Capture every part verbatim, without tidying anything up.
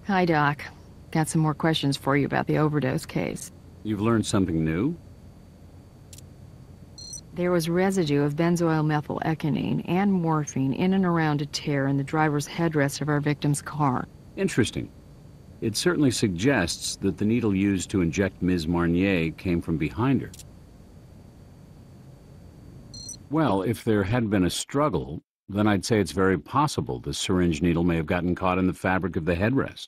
Hi, Doc. Got some more questions for you about the overdose case. You've learned something new? There was residue of benzoyl methyleconine and morphine in and around a tear in the driver's headrest of our victim's car. Interesting. It certainly suggests that the needle used to inject Miz Marnier came from behind her. Well, if there had been a struggle, then I'd say it's very possible the syringe needle may have gotten caught in the fabric of the headrest.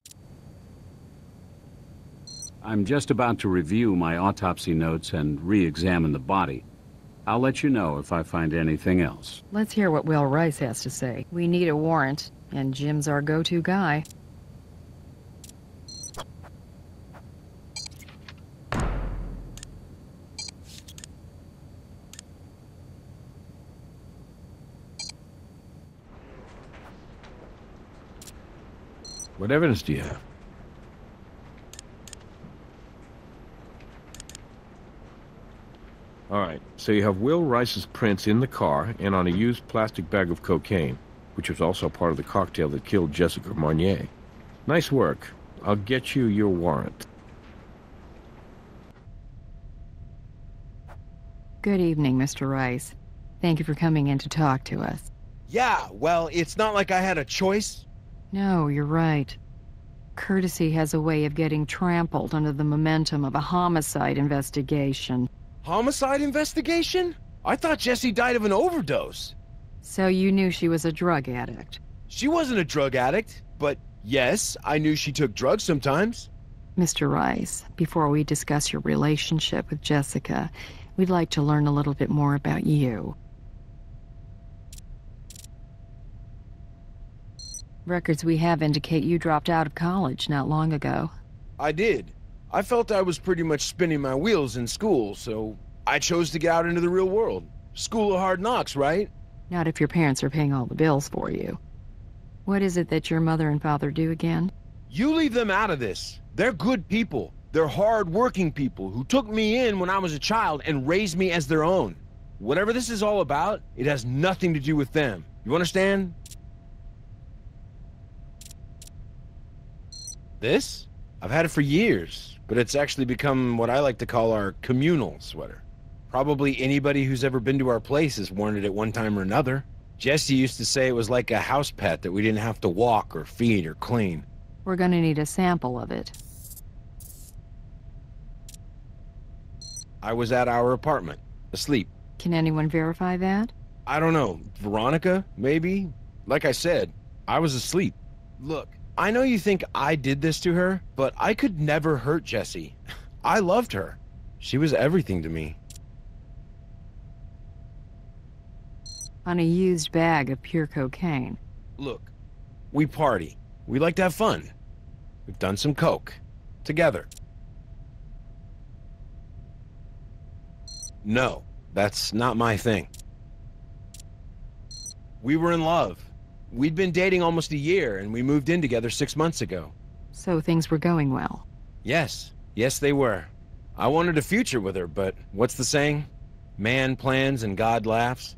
I'm just about to review my autopsy notes and re-examine the body. I'll let you know if I find anything else. Let's hear what Will Rice has to say. We need a warrant, and Jim's our go-to guy. What evidence do you have? All right, so you have Will Rice's prints in the car and on a used plastic bag of cocaine, which was also part of the cocktail that killed Jessica Marnier. Nice work. I'll get you your warrant. Good evening, Mister Rice. Thank you for coming in to talk to us. Yeah, well, it's not like I had a choice. No, you're right. Courtesy has a way of getting trampled under the momentum of a homicide investigation. Homicide investigation? I thought Jessie died of an overdose. So you knew she was a drug addict? She wasn't a drug addict, but yes, I knew she took drugs sometimes. Mister Rice, before we discuss your relationship with Jessica, we'd like to learn a little bit more about you. Records we have indicate you dropped out of college not long ago. I did. I felt I was pretty much spinning my wheels in school, so I chose to get out into the real world. School of hard knocks, right? Not if your parents are paying all the bills for you. What is it that your mother and father do again? You leave them out of this. They're good people. They're hard-working people who took me in when I was a child and raised me as their own. Whatever this is all about, it has nothing to do with them. You understand? This? I've had it for years, but it's actually become what I like to call our communal sweater. Probably anybody who's ever been to our place has worn it at one time or another. Jessie used to say it was like a house pet that we didn't have to walk or feed or clean. We're gonna need a sample of it. I was at our apartment, asleep. Can anyone verify that? I don't know. Veronica, maybe? Like I said, I was asleep. Look, I know you think I did this to her, but I could never hurt Jessie. I loved her. She was everything to me. On a used bag of pure cocaine. Look, we party. We like to have fun. We've done some coke. Together. No, that's not my thing. We were in love. We'd been dating almost a year, and we moved in together six months ago. So things were going well? Yes. Yes, they were. I wanted a future with her, but what's the saying? Man plans and God laughs.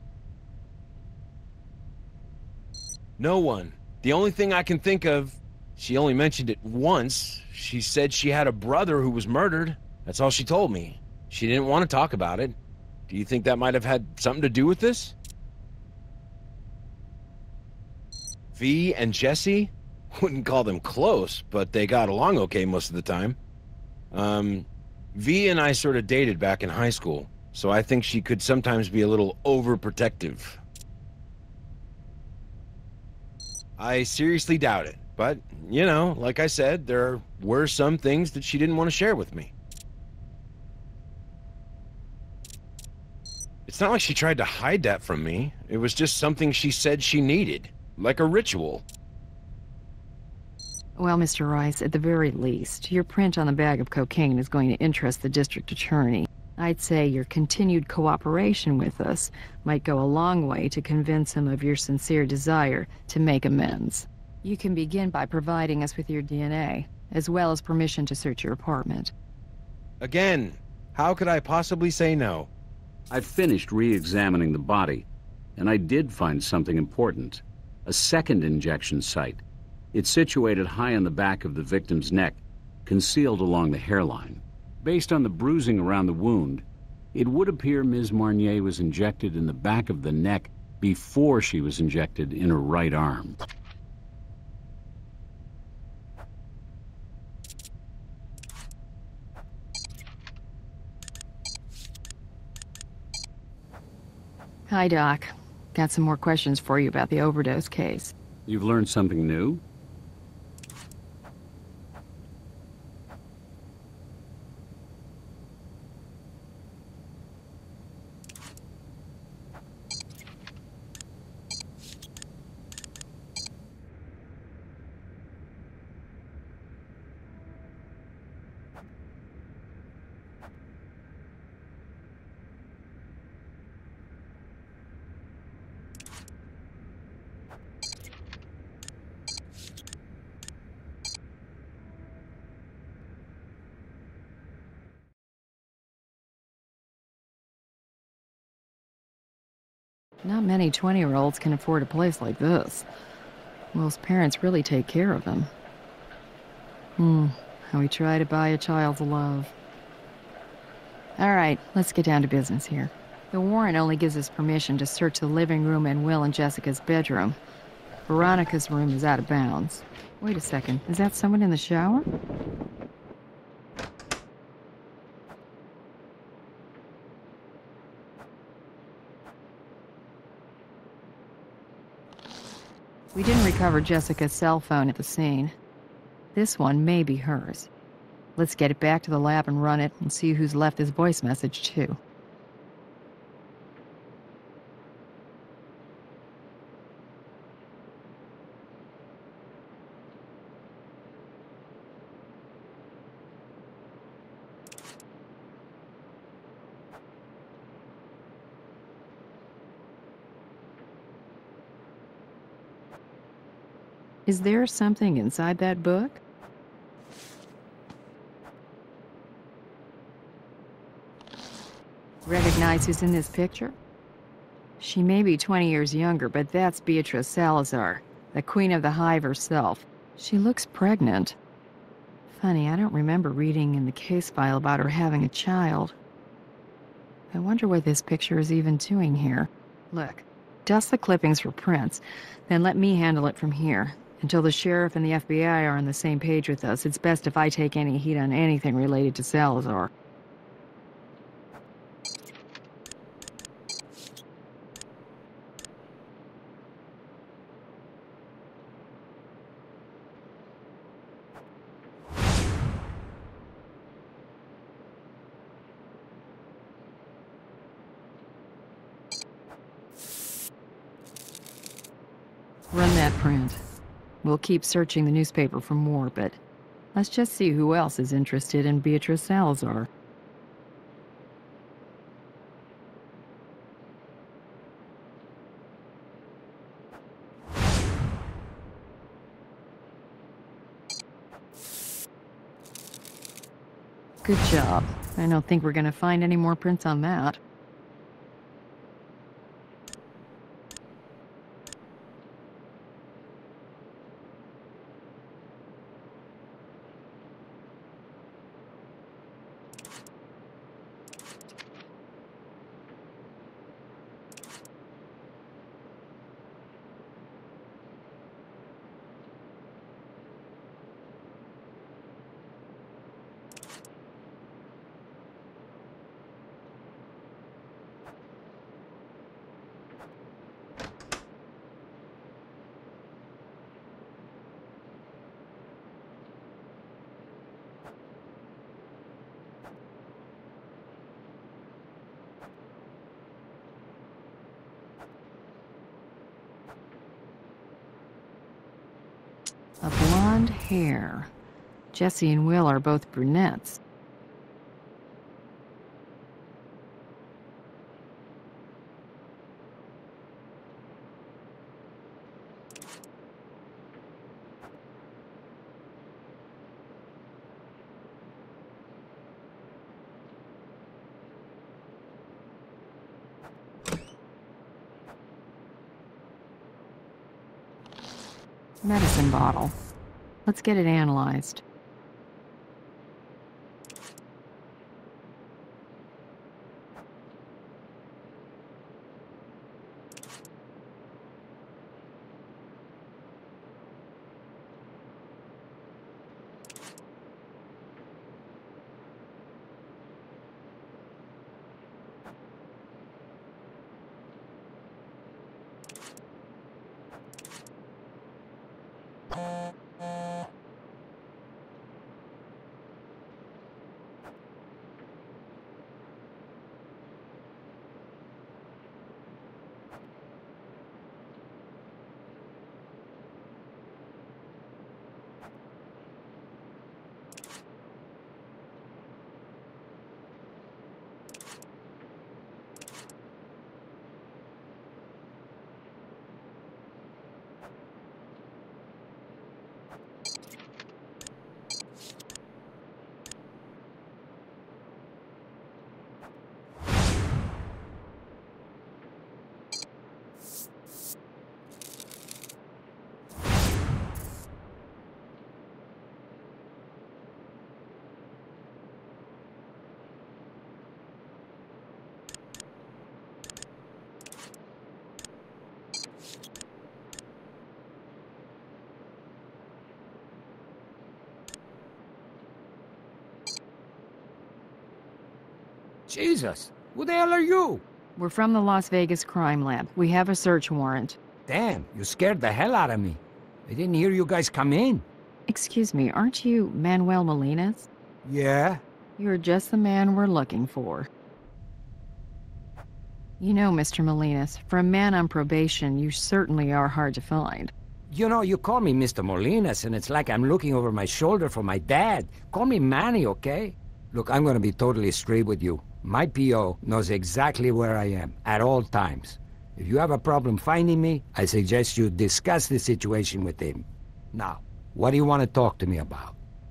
No one. The only thing I can think of, she only mentioned it once. She said she had a brother who was murdered. That's all she told me. She didn't want to talk about it. Do you think that might have had something to do with this? V and Jessie? Wouldn't call them close, but they got along okay most of the time. Um, V and I sort of dated back in high school, so I think she could sometimes be a little overprotective. I seriously doubt it, but, you know, like I said, there were some things that she didn't want to share with me. It's not like she tried to hide that from me. It was just something she said she needed. Like a ritual. Well, Mister Rice, at the very least, your print on the bag of cocaine is going to interest the district attorney. I'd say your continued cooperation with us might go a long way to convince him of your sincere desire to make amends. You can begin by providing us with your D N A, as well as permission to search your apartment. Again, how could I possibly say no? I finished re-examining the body, and I did find something important. A second injection site. It's situated high on the back of the victim's neck, concealed along the hairline. Based on the bruising around the wound, it would appear Miz Marnier was injected in the back of the neck before she was injected in her right arm. Hi, Doc. Got some more questions for you about the overdose case. You've learned something new? Not many twenty-year-olds can afford a place like this. Most parents really take care of them. Hmm, how we try to buy a child's love. All right, let's get down to business here. The warrant only gives us permission to search the living room and Will and Jessica's bedroom. Veronica's room is out of bounds. Wait a second, is that someone in the shower? We didn't recover Jessica's cell phone at the scene. This one may be hers. Let's get it back to the lab and run it and see who's left this voice message, too. Is there something inside that book? Recognize who's in this picture? She may be twenty years younger, but that's Beatrice Salazar, the queen of the hive herself. She looks pregnant. Funny, I don't remember reading in the case file about her having a child. I wonder what this picture is even doing here. Look, dust the clippings for prints, then let me handle it from here. Until the sheriff and the F B I are on the same page with us, it's best if I take any heat on anything related to Salazar. Run that print. We'll keep searching the newspaper for more, but let's just see who else is interested in Beatrice Salazar. Good job. I don't think we're gonna find any more prints on that. A blonde hair. Jesse and Will are both brunettes. Medicine bottle. Let's get it analyzed. Jesus, who the hell are you? We're from the Las Vegas Crime Lab. We have a search warrant. Damn, you scared the hell out of me. I didn't hear you guys come in. Excuse me, aren't you Manuel Molinas? Yeah? You're just the man we're looking for. You know, Mister Molinas, for a man on probation, you certainly are hard to find. You know, you call me Mister Molinas, and it's like I'm looking over my shoulder for my dad. Call me Manny, okay? Look, I'm gonna be totally straight with you. My P O knows exactly where I am, at all times. If you have a problem finding me, I suggest you discuss the situation with him. Now, what do you want to talk to me about?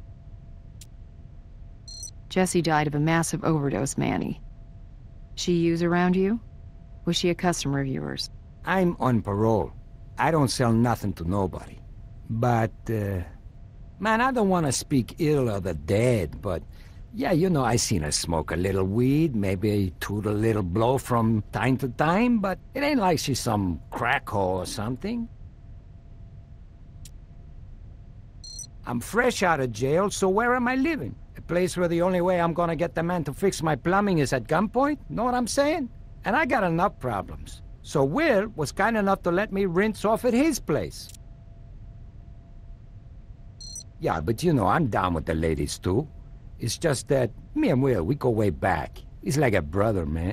Jessie died of a massive overdose, Manny. She use around you? Was she a customer of yours? I'm on parole. I don't sell nothing to nobody. But, uh... man, I don't want to speak ill of the dead, but... yeah, you know, I seen her smoke a little weed, maybe toot a little blow from time to time, but it ain't like she's some crack hole or something. I'm fresh out of jail, so where am I living? A place where the only way I'm gonna get the man to fix my plumbing is at gunpoint? Know what I'm saying? And I got enough problems. So Will was kind enough to let me rinse off at his place. Yeah, but you know, I'm down with the ladies too. It's just that me and Will, we go way back. He's like a brother, man.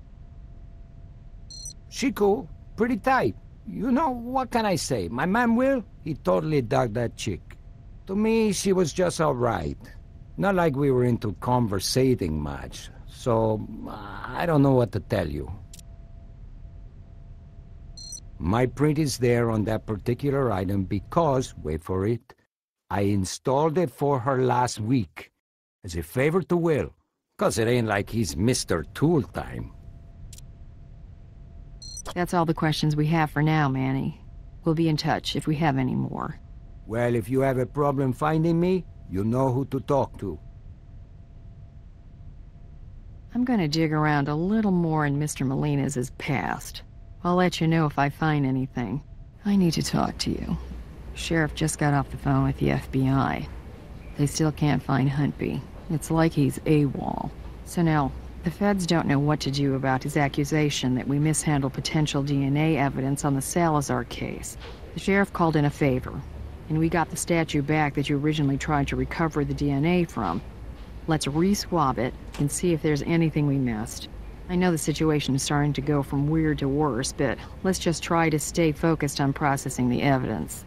She cool, pretty tight. You know, what can I say? My man Will, he totally dug that chick. To me, she was just all right. Not like we were into conversating much. So, I don't know what to tell you. My print is there on that particular item because, wait for it, I installed it for her last week. As a favor to Will, cause it ain't like he's Mister Tool Time. That's all the questions we have for now, Manny. We'll be in touch if we have any more. Well, if you have a problem finding me, you know who to talk to. I'm gonna dig around a little more in Mister Molinas' past. I'll let you know if I find anything. I need to talk to you. Sheriff just got off the phone with the F B I. They still can't find Huntby. It's like he's AWOL. So now, the feds don't know what to do about his accusation that we mishandled potential D N A evidence on the Salazar case. The sheriff called in a favor, and we got the statue back that you originally tried to recover the D N A from. Let's re-swab it and see if there's anything we missed. I know the situation is starting to go from weird to worse, but let's just try to stay focused on processing the evidence.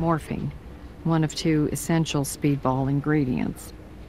Morphine, one of two essential speedball ingredients.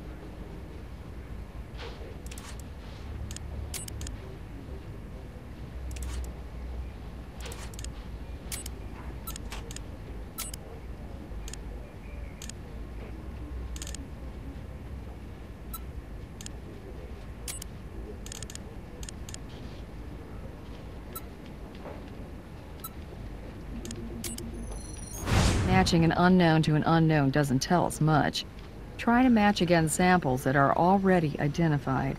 Matching an unknown to an unknown doesn't tell us much. Try to match against samples that are already identified.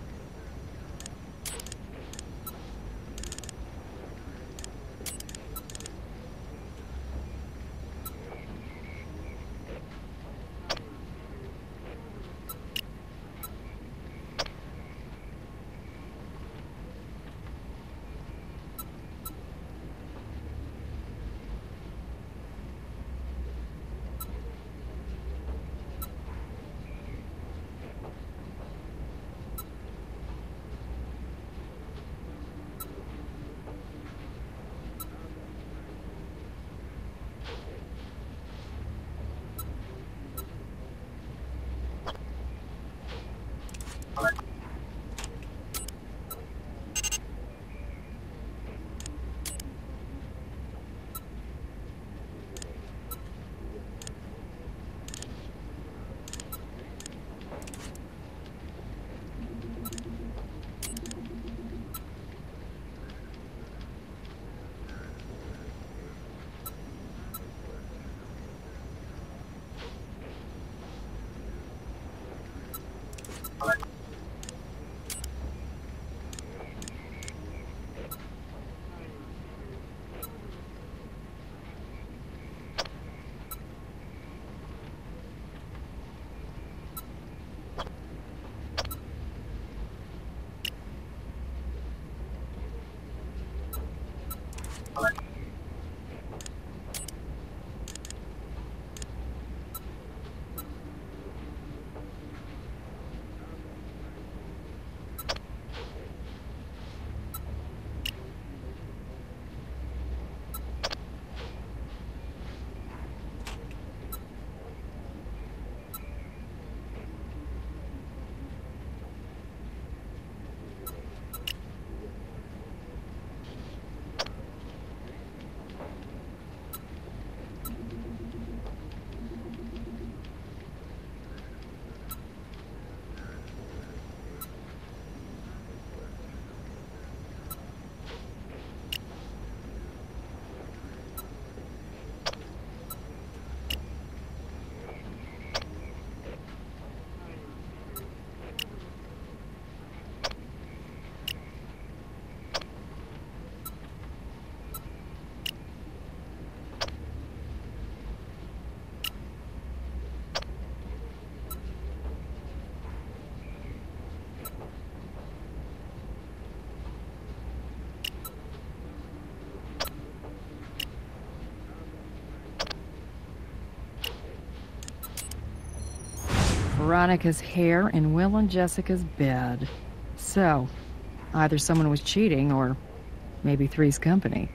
Veronica's hair in Will and Jessica's bed. So, either someone was cheating or maybe Three's company.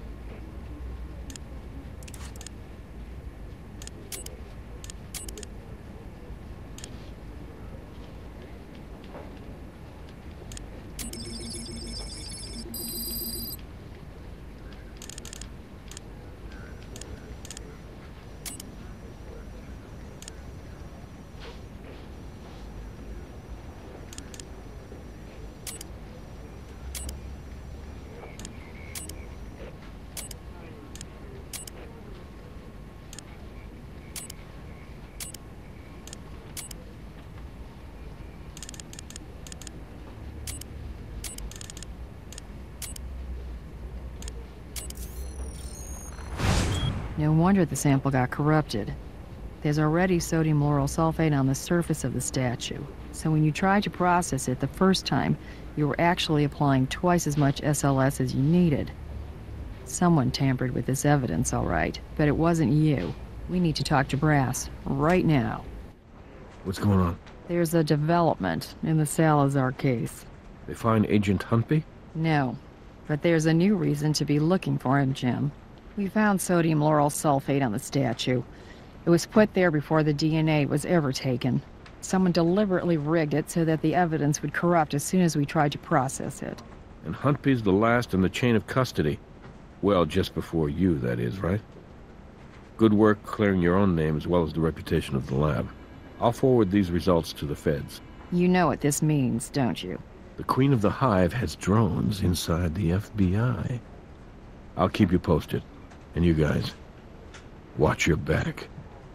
No wonder the sample got corrupted. There's already sodium lauryl sulfate on the surface of the statue, so when you tried to process it the first time, you were actually applying twice as much S L S as you needed. Someone tampered with this evidence, all right, but it wasn't you. We need to talk to Brass, right now. What's going on? There's a development in the Salazar case. They find Agent Huntby? No, but there's a new reason to be looking for him, Jim. We found sodium lauryl sulfate on the statue. It was put there before the D N A was ever taken. Someone deliberately rigged it so that the evidence would corrupt as soon as we tried to process it. And Huntby's the last in the chain of custody. Well, just before you, that is, right? Good work clearing your own name as well as the reputation of the lab. I'll forward these results to the feds. You know what this means, don't you? The Queen of the Hive has drones inside the F B I. I'll keep you posted. And you guys, watch your back.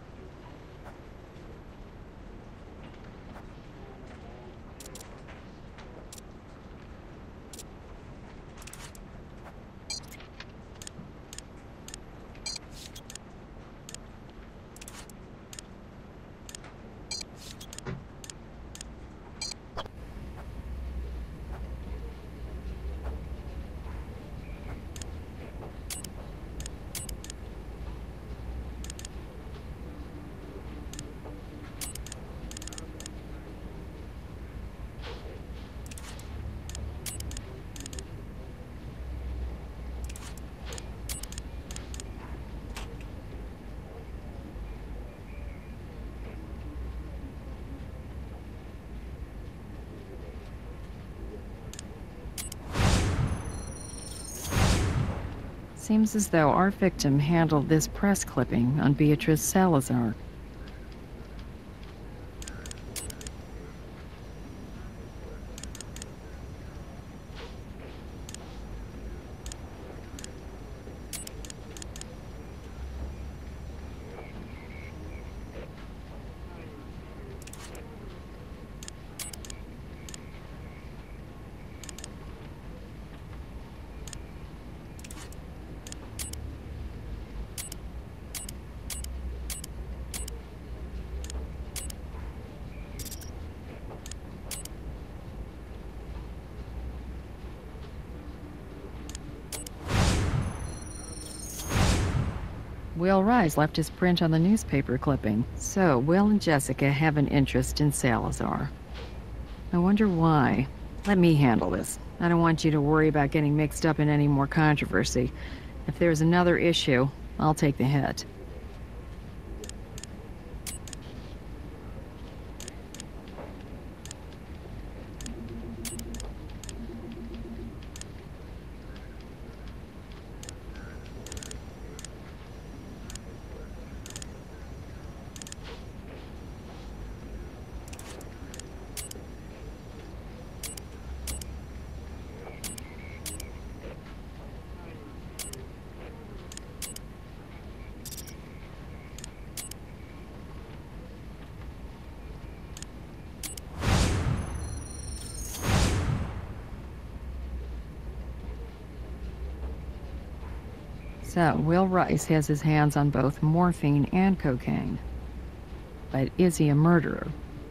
Seems as though our victim handled this press clipping on Beatrice Salazar. Will Rice left his print on the newspaper clipping, so Will and Jessica have an interest in Salazar. I wonder why. Let me handle this. I don't want you to worry about getting mixed up in any more controversy. If there's another issue, I'll take the hit. So, Will Rice has his hands on both morphine and cocaine. But is he a murderer?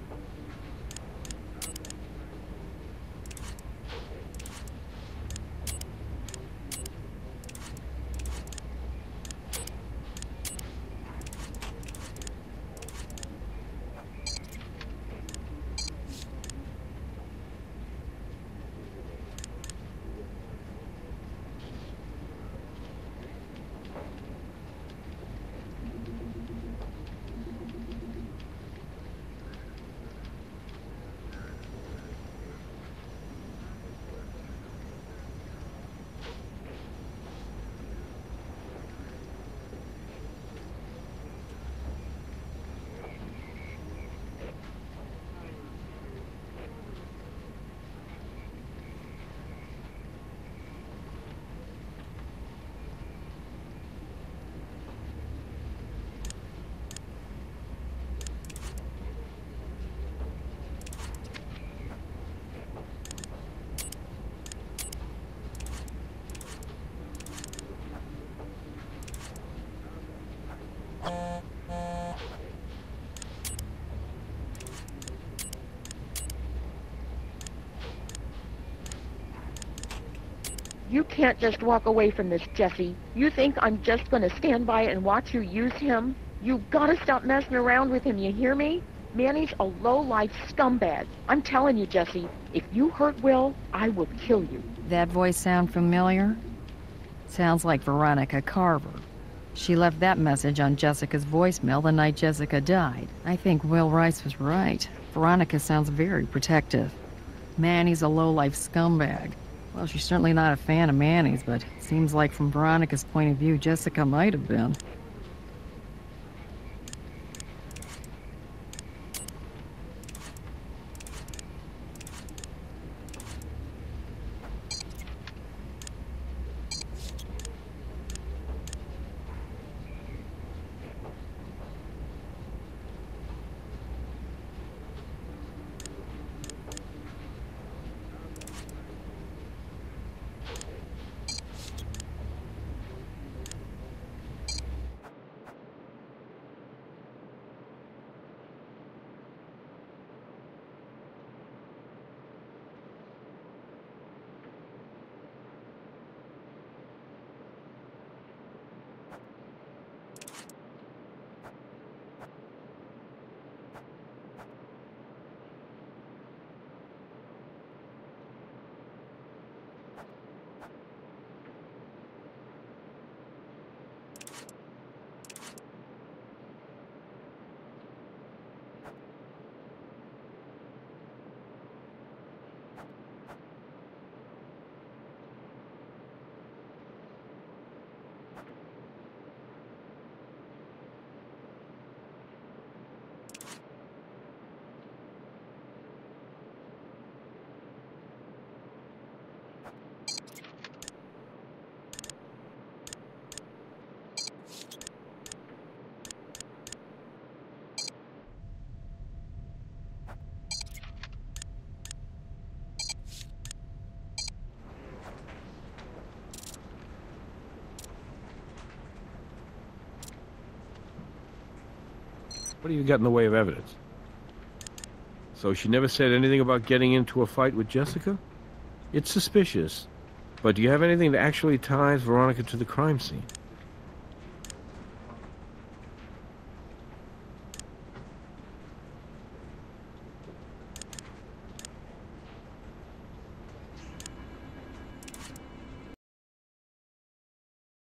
You can't just walk away from this, Jesse. You think I'm just going to stand by and watch you use him? You gotta stop messing around with him, you hear me? Manny's a low-life scumbag. I'm telling you, Jesse, if you hurt Will, I will kill you. That voice sound familiar? Sounds like Veronica Carver. She left that message on Jessica's voicemail the night Jessica died. I think Will Rice was right. Veronica sounds very protective. Manny's a low-life scumbag. Well, she's certainly not a fan of Manny's, but it seems like from Veronica's point of view, Jessica might have been. What do you got in the way of evidence? So she never said anything about getting into a fight with Jessica? It's suspicious. But do you have anything that actually ties Veronica to the crime scene?